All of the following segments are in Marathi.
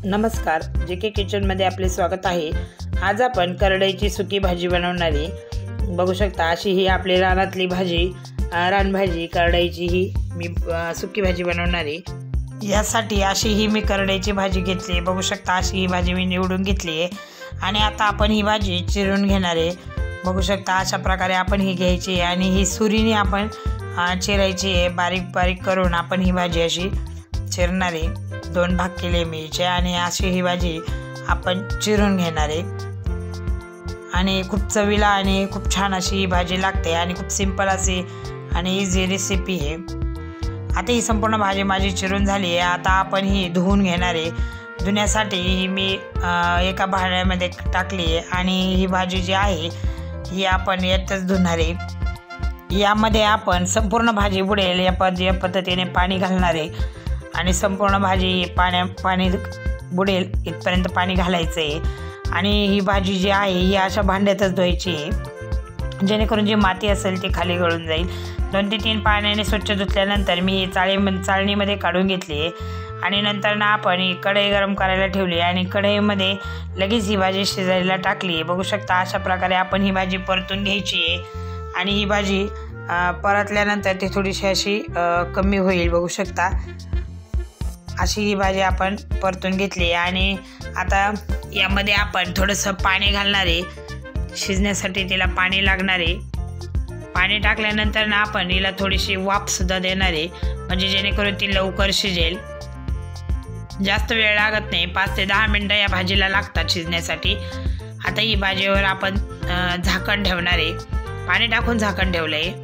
नमस्कार, JK किचनमध्ये आपले स्वागत आहे। आज आपण करडईची सुकी भाजी बनवणार आहे। बघू शकता अशी ही आपली रानातली भाजी, रानभाजी करडईची ही मी सुकी भाजी बनवणार आहे। यासाठी अशी ही मी करडईची भाजी घेतली। बघू शकता अशी ही भाजी मी निवडून घेतली आहे आणि आता आपण ही भाजी चिरून घेणार आहे। बघू शकता अशा प्रकारे आपण ही घ्यायची आणि ही सुरीने आपण चिरायची आहे। बारीक बारीक करून आपण ही भाजी अशी चिरणार आहे। दोन भाग केले मीचे आणि अशी ही भाजी आपण चिरून घेणार आहे आणि खूप चवीला आणि खूप छान अशी ही भाजी लागते आणि खूप सिंपल अशी आणि इझी रेसिपी आहे। आता ही संपूर्ण भाजी माझी चिरून झाली आहे। आता आपण ही धुवून घेणार आहे। धुण्यासाठी ही मी एका भांड्यामध्ये टाकली आहे आणि ही भाजी जी आहे ही आपण यातच धुणार आहे। यामध्ये आपण संपूर्ण भाजी बुडेल या पद्धतीने पाणी घालणार आहे आणि संपूर्ण भाजी पाणी बुडेल इथपर्यंत पाणी घालायचं आहे आणि ही भाजी जी आहे ही अशा भांड्यातच धुवायची आहे जेणेकरून जी माती असेल ती खाली गळून जाईल। 2 ते 3 पाण्याने स्वच्छ धुतल्यानंतर मी ही चाळणीमध्ये काढून घेतली आहे आणि नंतर ना आपण ही कढई गरम करायला ठेवली आणि कढईमध्ये लगेच ही भाजी शिजायला टाकली। बघू शकता अशा प्रकारे आपण ही भाजी परतून घ्यायची आहे आणि ही भाजी परतल्यानंतर ती थोडीशी अशी कमी होईल। बघू शकता अशी ही भाजी आपण परतून घेतली आणि आता यामध्ये आपण थोडंसं पाणी घालणार आहे। शिजण्यासाठी तिला पाणी लागणार आहे। पाणी टाकल्यानंतर ना आपण हिला थोडीशी वाफसुद्धा देणार आहे म्हणजे जेणेकरून ती लवकर शिजेल। जास्त वेळ लागत नाही, 5 ते 10 मिनटं या भाजीला लागतात शिजण्यासाठी। आता ही भाजीवर आपण झाकण ठेवणार आहे। पाणी टाकून झाकण ठेवलं आहे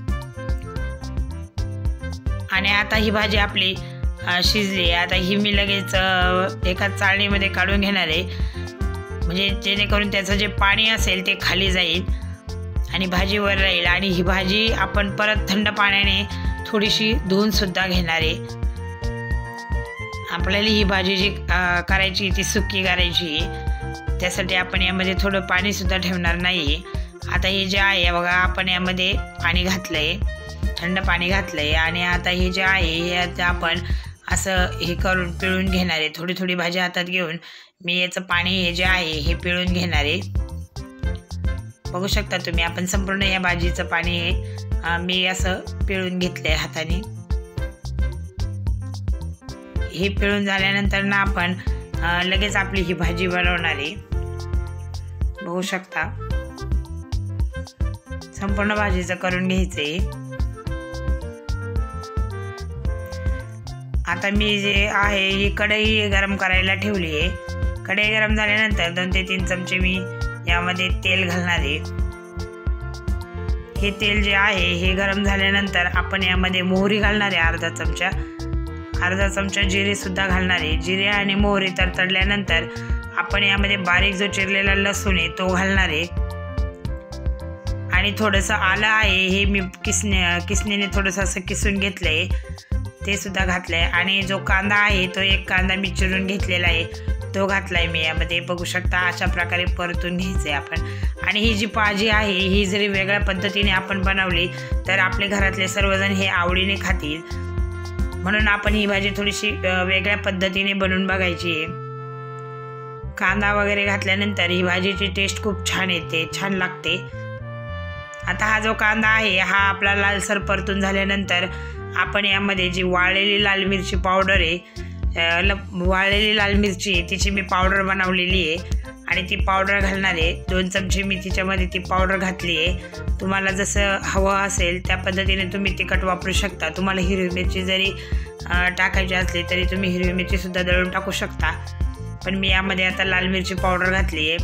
आणि आता ही भाजी आपली शिजली। आता ही मी लगेच एका चाळणीमध्ये काढून घेणार आहे म्हणजे जेणेकरून त्याचं जे पाणी असेल ते खाली जाईल आणि भाजीवर राहील आणि ही भाजी आपण परत थंड पाण्याने थोडीशी धुवून सुद्धा घेणार आहे। आपल्याला ही भाजी जी करायची ती सुकी करायची त्यासाठी आपण यामध्ये थोडं पाणी सुद्धा ठेवणार नाही। आता हे जे आहे बघा आपण यामध्ये पाणी घातलं आहे, थंड पाणी घातलं आहे आणि आता हे जे आहे हे आपण असं हे करून पिळून घेणार आहे। थोडी थोडी भाजी हातात घेऊन मी याचं पाणी हे जे आहे हे पिळून घेणार आहे। बघू शकता तुम्ही आपण संपूर्ण या भाजीचं पाणी हे मी असं पिळून घेतलंय हाताने। हे पिळून झाल्यानंतर ना आपण लगेच आपली ही भाजी बनवणार आहे। बघू शकता संपूर्ण भाजीचं करून घ्यायचंय। आता मी जे आहे ही कढई गरम करायला ठेवली आहे। कढई गरम झाल्यानंतर 2 ते 3 चमचे मी यामध्ये तेल घालणार आहे। हे तेल जे आहे हे गरम झाल्यानंतर आपण यामध्ये मोहरी घालणार आहे अर्धा चमचा जिरे सुद्धा घालणार आहे। जिरे आणि मोहरी तडतडल्यानंतर आपण यामध्ये बारीक जो चिरलेला लसूण आहे तो घालणार आहे आणि थोडंसं आलं आहे हे मी किसणीने थोडंसं असं किसून घेतलंय ते सुद्धा घातलंय आणि जो कांदा आहे तो एक कांदा मी चिरून घेतलेला आहे तो घातलाय मी यामध्ये। बघू शकता अशा प्रकारे परतून घ्यायचंय आपण आणि ही जी भाजी आहे ही जरी वेगळ्या पद्धतीने आपण बनवली तर आपले घरातले सर्वजण हे आवडीने खातील म्हणून आपण ही भाजी थोडीशी वेगळ्या पद्धतीने बनवून बघायची आहे। कांदा वगैरे घातल्यानंतर ही भाजीची टेस्ट खूप छान येते, छान लागते। आता हा जो कांदा आहे हा आपला लालसर परतून झाल्यानंतर आपण यामध्ये जी वाळलेली लाल मिरची पावडर आहे वाळलेली लाल मिरची तिची मी पावडर बनवलेली आहे आणि ती पावडर घालणार आहे। 2 चमचे मी तिच्यामध्ये ती पावडर घातली आहे। तुम्हाला जसं हवं असेल त्या पद्धतीने तुम्ही तिखट वापरू शकता। तुम्हाला हिरवी मिरची जरी टाकायची असली तरी तुम्ही हिरवी मिरची सुद्धा दळून टाकू शकता, पण मी यामध्ये आता लाल मिरची पावडर घातली आहे।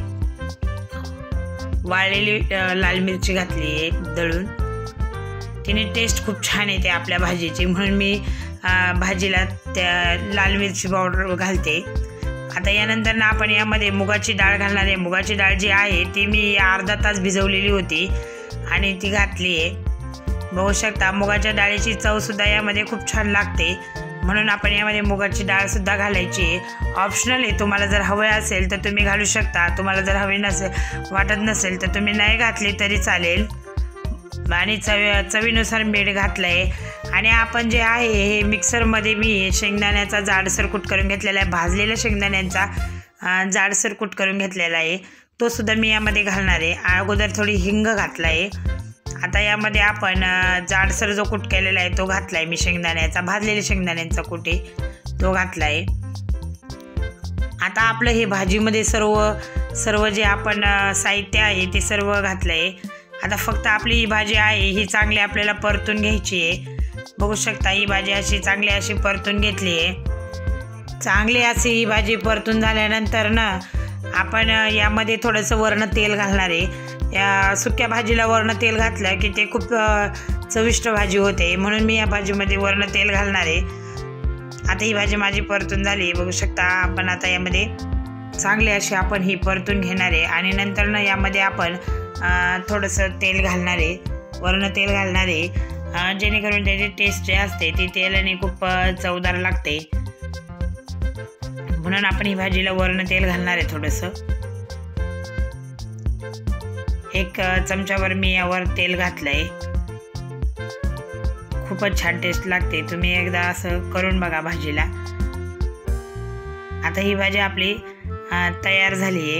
वाळलेली लाल मिरची घातली आहे दळून, तिने टेस्ट खूप छान येते आपल्या भाजीची म्हणून मी भाजीला त्या लाल मिरची पावडर घालते। आता यानंतर ना आपण यामध्ये मुगाची डाळ घालणार आहे। मुगाची डाळ जी आहे ती मी अर्धा तास भिजवलेली होती आणि ती घातली आहे। बघू शकता मुगाच्या डाळीची चवसुद्धा यामध्ये खूप छान लागते म्हणून आपण यामध्ये मुगाची डाळसुद्धा घालायची आहे। ऑप्शनल आहे, तुम्हाला जर हवे असेल तर तुम्ही घालू शकता, तुम्हाला जर हवे वाटत नसेल तर तुम्ही नाही घातली तरी चालेल। आणि चवीनुसार मीठ घातलं आहे। आणि आपण जे आहे हे मिक्सरमध्ये मी शेंगदाण्याचा जाडसर कूट करून घेतलेला आहे, भाजलेल्या शेंगदाण्यांचा जाडसर कूट करून घेतलेला आहे, तो सुद्धा मी यामध्ये घालणार आहे। अगोदर थोडी हिंग घातला आहे। आता यामध्ये आपण जाडसर जो कूट केलेला आहे तो घातला आहे मी, शेंगदाण्याचा भाजलेल्या शेंगदाण्यांचा कूट आहे तो घातला आहे। आता आपलं हे भाजीमध्ये सर्व जे आपण साहित्य आहे ते सर्व घातलं आहे। आता फक्त आपली ही भाजी आहे ही चांगली आपल्याला परतून घ्यायची आहे। बघू शकता ही भाजी अशी चांगली अशी परतून घेतली आहे। चांगली अशी ही भाजी परतून झाल्यानंतर ना आपण यामध्ये थोडंसं वर्ण तेल घालणार आहे। या सुक्या भाजीला वर्ण तेल घातलं की ते खूप चविष्ट भाजी होते, म्हणून मी या भाजीमध्ये वर्ण तेल घालणार आहे। आता ही भाजी माझी परतून झाली, बघू शकता आपण आता यामध्ये चांगली अशी आपण ही परतून घेणार आहे। आणि नंतर ना यामध्ये आपण थोडंसं तेल घालणार आहे, वर्ण तेल घालणार आहे, जेणेकरून त्याची टेस्ट जे असते ती तेलाने खूप चवदार लागते, म्हणून आपण ही भाजीला वर्ण तेल घालणार आहे थोडंसं। 1 चमचाभर मी यावर तेल घातलं आहे। खूपच छान टेस्ट लागते, तुम्ही एकदा असं करून बघा भाजीला। आता ही भाजी आपली तयार झाली आहे।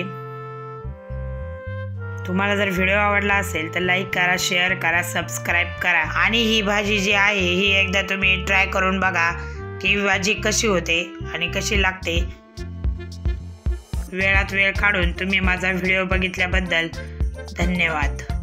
तुम्हाला जर व्हिडिओ आवडला असेल तर लाईक करा, शेअर करा, सबस्क्राईब करा। आणि ही भाजी जी आहे ही एकदा तुम्ही ट्राय करून बघा की भाजी कशी होते आणि कशी लागते। वेळात वेळ काढून तुम्ही माझा व्हिडिओ बघितल्याबद्दल धन्यवाद।